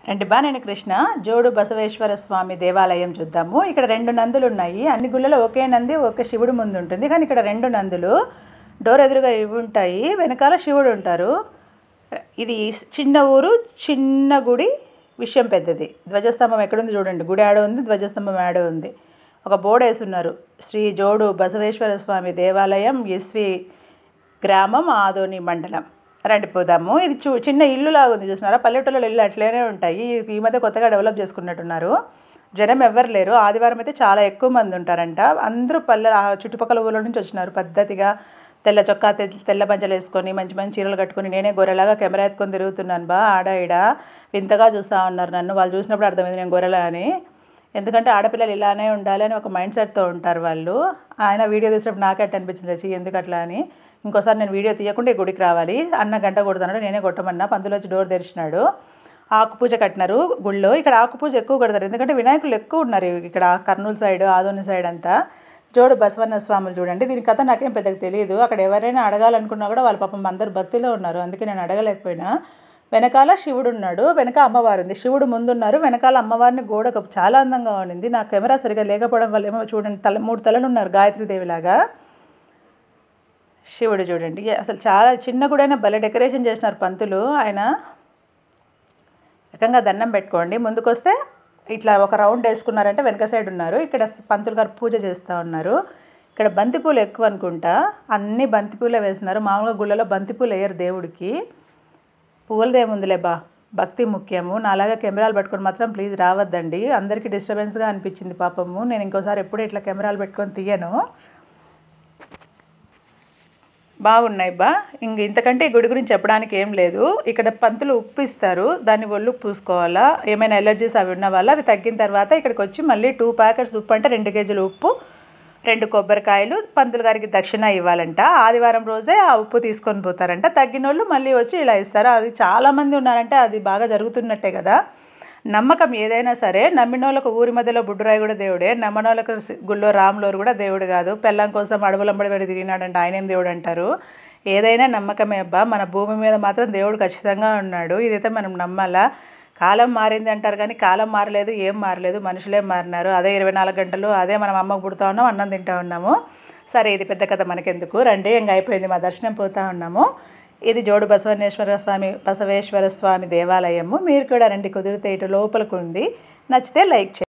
రండి నెనుకృష్ణ జోడు బసవేశ్వర స్వామి దేవాలయం చూద్దాము. ఇక్కడ 2 నందులు ఉన్నాయి. అన్ని గుళ్ళలో ఒకే నంది ఒక శివుడు ముందు ఉంటుంది, కానీ ఇక్కడ 2 నందులు డోర్ ఎదురుగా ఇవి ఉంటాయి, వెనకాల శివుడు ఉంటారు. ఇది చిన్న ఊరు, చిన్న గుడి, విషయం పెద్దది. ధ్వజస్తంభం ఎక్కడుంది చూడండి, గుడి ఆడ ఉంది, ధ్వజస్తంభం ఆడ ఉంది. ఒక బోర్డు వేసున్నారు, శ్రీ జోడు బసవేశ్వర స్వామి దేవాలయం, ఎస్వి గ్రామం, ఆదోని మండలం. రండి పోదాము. ఇది చిన్న ఇల్లు లాగా ఉంది, చూసినారా? పల్లెటూళ్ళలో ఇల్లు అట్లనే ఉంటాయి. ఈ మధ్య కొత్తగా డెవలప్ చేసుకున్నట్టున్నారు. జనం ఎవ్వరు లేరు. ఆదివారం అయితే చాలా ఎక్కువ మంది ఉంటారంట. అందరూ చుట్టుపక్కల ఊళ్ళ నుంచి వచ్చినారు. పద్ధతిగా తెల్ల చొక్కా, తెల్ల పంచలు వేసుకొని, మంచి మంచి చీరలు కట్టుకొని, నేనే గొర్రెలాగా కెమెరా ఎత్తుకొని తిరుగుతున్నాను. ఆడ ఈడ వింతగా చూస్తూ ఉన్నారు నన్ను. వాళ్ళు చూసినప్పుడు అర్థమైంది నేను గొర్రెలా అని. ఎందుకంటే ఆడపిల్లలు ఇలానే ఉండాలి అని ఒక మైండ్ సెట్తో ఉంటారు వాళ్ళు. ఆయన వీడియో తీసినప్పుడు నాకే అట్ట అనిపించింది, వచ్చి ఎందుకు అట్లా అని. ఇంకోసారి నేను వీడియో తీయకుండా ఈ గుడికి రావాలి. అన్న గంట కొడుతున్నాడు, నేనే కొట్టమన్నా. పంతులు వచ్చి డోర్ తెరిచినాడు. ఆకు పూజ కట్టినారు గుళ్ళో. ఇక్కడ ఆకు పూజ ఎక్కువ కడతారు, ఎందుకంటే వినాయకులు ఎక్కువ ఉన్నారు ఇక్కడ కర్నూలు సైడ్, ఆదోని సైడ్ అంతా. జోడు బసవన్న స్వాములు చూడండి. దీని కథ నాకేం పెద్దగా తెలియదు. అక్కడ ఎవరైనా అడగాలనుకున్నా కూడా వాళ్ళ పాపం అందరు భక్తిలో ఉన్నారు, అందుకే నేను అడగలేకపోయినా. వెనకాల శివుడు ఉన్నాడు, వెనక అమ్మవారు ఉంది. శివుడు ముందున్నారు, వెనకాల అమ్మవారిని గోడకు చాలా అందంగా ఉండింది. నా కెమెరా సరిగా లేకపోవడం వల్ల ఏమో చూడండి, 3 తలలు ఉన్నారు గాయత్రీదేవిలాగా. శివుడు చూడండి, అసలు చాలా చిన్న గుడైనా భలే డెకరేషన్ చేసినారు పంతులు. ఆయన రకంగా దండం పెట్టుకోండి. ముందుకు వస్తే ఇట్లా ఒక రౌండ్ వేసుకున్నారంటే వెనక సైడ్ ఉన్నారు. ఇక్కడ పంతులు గారు పూజ చేస్తూ ఉన్నారు. ఇక్కడ బంతిపూలు ఎక్కువ అనుకుంటా, అన్ని బంతిపూలే వేసినారు. మామూలుగా గుళ్ళలో బంతిపూలు వేయరు దేవుడికి. పువ్వులదేముందిలే భక్తి ముఖ్యము. నాలాగా కెమెరాలు పెట్టుకొని మాత్రం ప్లీజ్ రావద్దండి. అందరికీ డిస్టర్బెన్స్గా అనిపించింది పాపము. నేను ఇంకోసారి ఎప్పుడు ఇట్లా కెమెరాలు పెట్టుకొని తీయను. బాగున్నాయి ఇంతకంటే ఈ గుడి గురించి చెప్పడానికి ఏం లేదు. ఇక్కడ పంతులు ఉప్పు ఇస్తారు, దాన్ని ఒళ్ళుకు పూసుకోవాలా. ఏమైనా ఎలర్జీస్ అవి ఉన్న వల్ల అవి తగ్గిన తర్వాత ఇక్కడికి వచ్చి మళ్ళీ 2 ప్యాకెట్స్ ఉప్పు అంటే 2 కేజీలు ఉప్పు, 2 కొబ్బరికాయలు పంతులు గారికి దక్షిణ ఇవ్వాలంట. ఆదివారం రోజే ఆ ఉప్పు తీసుకొని పోతారంట. తగ్గిన వాళ్ళు మళ్ళీ వచ్చి ఇలా ఇస్తారు. అది చాలామంది ఉన్నారంటే అది బాగా జరుగుతున్నట్టే కదా. నమ్మకం ఏదైనా సరే, నమ్మినోళ్ళకు ఊరి మధ్యలో బుడ్డురాయి కూడా దేవుడే, నమ్మనోళ్ళకు గుళ్ళో రాములోరు కూడా దేవుడు కాదు. పెళ్ళం కోసం అడవులంబడి పడి తిరిగినాడంటే ఆయనేం దేవుడు అంటారు. ఏదైనా నమ్మకమే మన భూమి మీద మాత్రం దేవుడు ఖచ్చితంగా ఉన్నాడు. ఇదైతే మనం నమ్మాలా. కాలం మారింది అంటారు కానీ కాలం మారలేదు, ఏం మారలేదు, మనుషులే మారినారు. అదే 24 గంటలు అదే మనం అమ్మకు పుడుతూ ఉన్నాం, అన్నం తింటూ ఉన్నాము. సరే, ఇది పెద్ద కథ మనకెందుకు, రండి. ఇంకా అయిపోయింది, మా దర్శనం పోతూ ఉన్నాము. ఇది జోడు బసవేశ్వర స్వామి దేవాలయము. మీరు కూడా రండి, కుదిరితే ఇటు లోపలికి ఉంది. నచ్చితే లైక్ చేయండి.